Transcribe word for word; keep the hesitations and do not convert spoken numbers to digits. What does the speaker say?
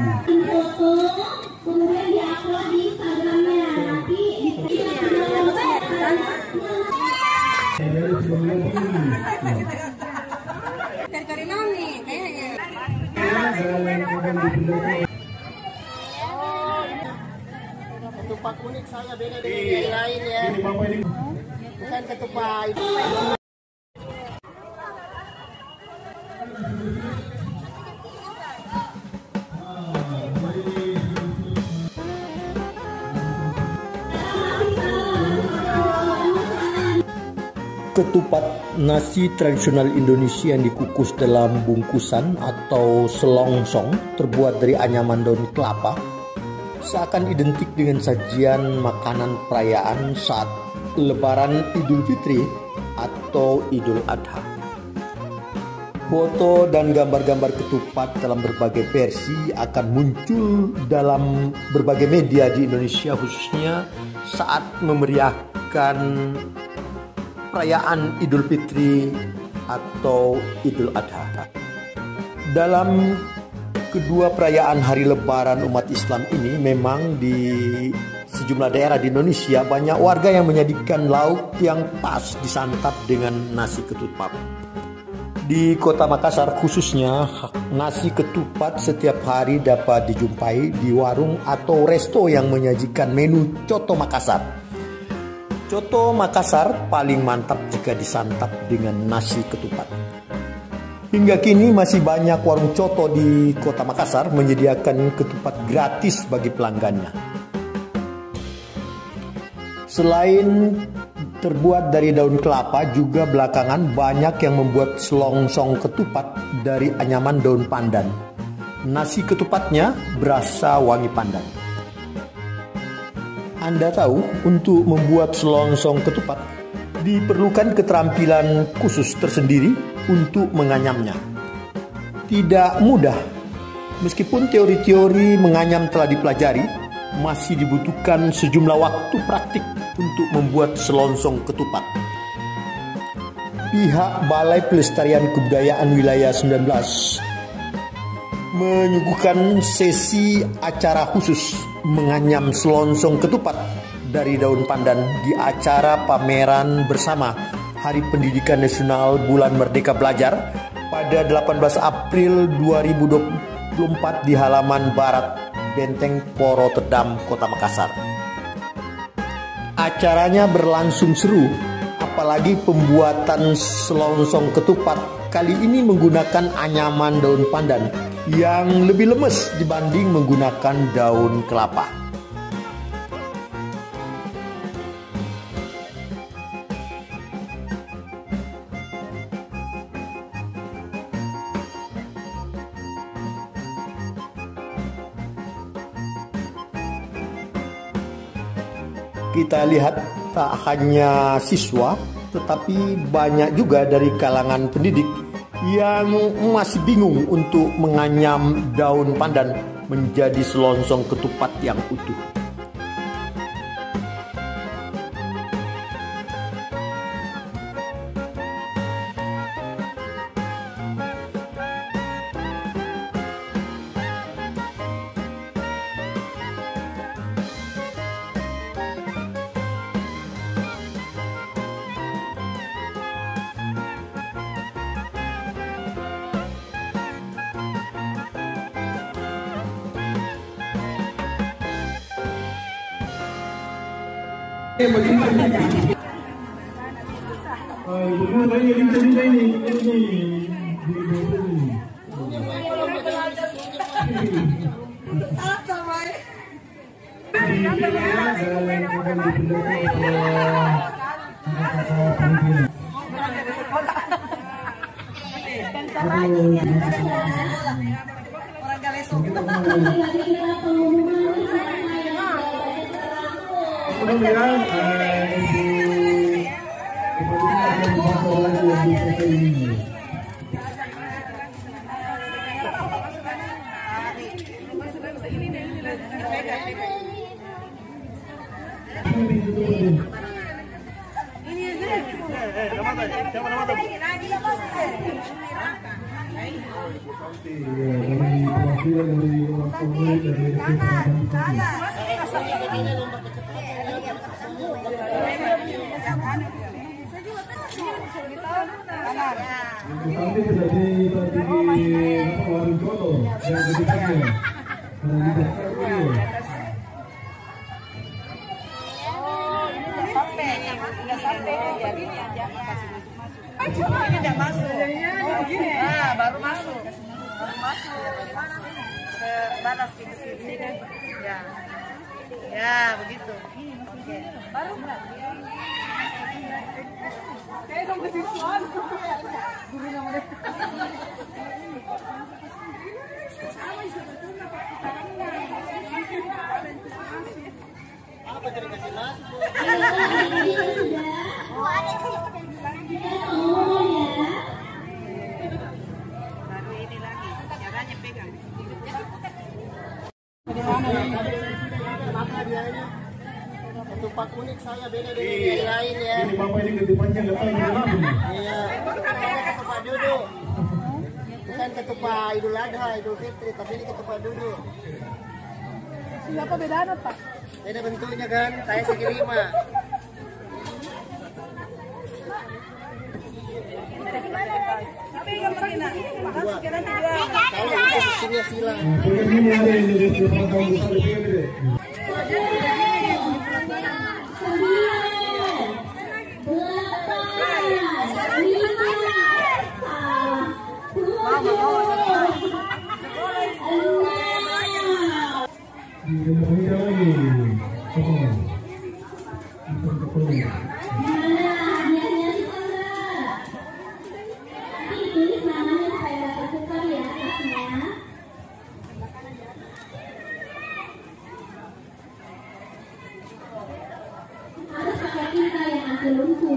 kemudian diupload di Instagramnya. Nanti dari noni kayaknya. Ketupat unik saya beda dengan yang lain ya. Bukan ketupat itu. Ketupat nasi tradisional Indonesia yang dikukus dalam bungkusan atau selongsong terbuat dari anyaman daun kelapa seakan identik dengan sajian makanan perayaan saat Lebaran Idul Fitri atau Idul Adha. Foto dan gambar-gambar ketupat dalam berbagai versi akan muncul dalam berbagai media di Indonesia, khususnya saat memeriahkan perayaan Idul Fitri atau Idul Adha. Dalam kedua perayaan hari Lebaran umat Islam ini, memang di sejumlah daerah di Indonesia banyak warga yang menyajikan lauk yang pas disantap dengan nasi ketupat. Di Kota Makassar khususnya, nasi ketupat setiap hari dapat dijumpai di warung atau resto yang menyajikan menu Coto Makassar. Coto Makassar paling mantap jika disantap dengan nasi ketupat. Hingga kini masih banyak warung coto di Kota Makassar menyediakan ketupat gratis bagi pelanggannya. Selain terbuat dari daun kelapa, juga belakangan banyak yang membuat selongsong ketupat dari anyaman daun pandan. Nasi ketupatnya berasa wangi pandan. Anda tahu, untuk membuat selongsong ketupat diperlukan keterampilan khusus tersendiri untuk menganyamnya. Tidak mudah. Meskipun teori-teori menganyam telah dipelajari, masih dibutuhkan sejumlah waktu praktik untuk membuat selongsong ketupat. Pihak Balai Pelestarian Kebudayaan Wilayah sembilan belas menyuguhkan sesi acara khusus menganyam selongsong ketupat dari daun pandan di acara pameran bersama Hari Pendidikan Nasional Bulan Merdeka Belajar pada delapan belas April dua ribu dua puluh empat di halaman barat Benteng Poro Tedam, Kota Makassar. Acaranya berlangsung seru, apalagi pembuatan selongsong ketupat kali ini menggunakan anyaman daun pandan yang lebih lemes dibanding menggunakan daun kelapa. Kita lihat tak hanya siswa, tetapi banyak juga dari kalangan pendidik yang masih bingung untuk menganyam daun pandan menjadi selongsong ketupat yang utuh. Ini perwakilan dari Polri dari nanti sudah di tadi apa warung foto yang di depannya karena di depan sampai nggak sampai jadi ini aja masuk ini tidak masuk nah baru masuk baru masuk ke batas pintu sini ya ya begitu oke baru kayak dong kesisuan guru namanya Apa jadi kasih mas? baru ini lagi caranya pegang Kenapa dia ini? Ketupat unik saya beda dari yang lain ya. ini bapak ini ketupannya nggak tahu kenapa Iya. Ini ketupat duduk. Bukan ketupat Idul Adha, Idul Fitri, tapi ini ketupat duduk. siapa bedanya pak Beda bentuknya kan, saya segi lima. tapi yang begini makasih kira tiga Kalau itu sistemnya silang. bukan ini ada ini di depan kamu besar di sini di depan ini lagi Tulis namanya supaya dapat tukar ya atasnya. Harus pakai tinta yang anti lumpur.